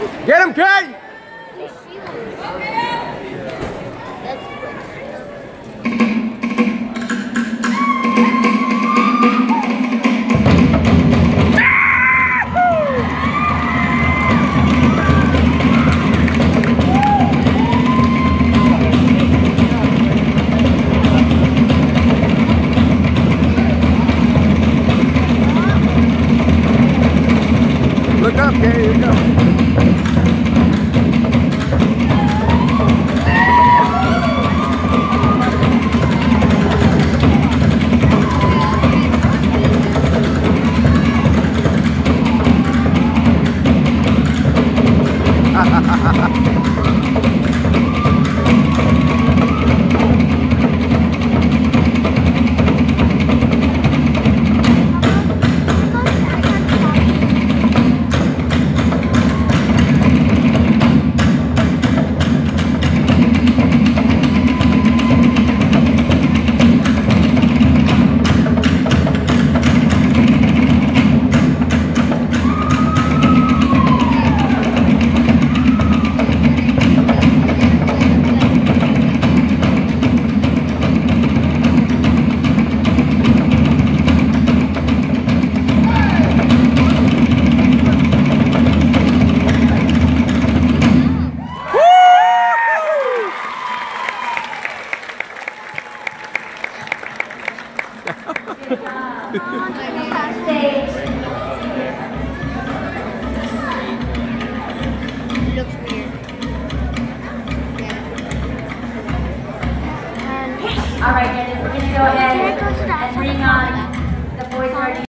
Get him, Kay! Look up, Kay, here you go. Looks weird. All right, Dennis, we're going to go ahead and bring on the boys.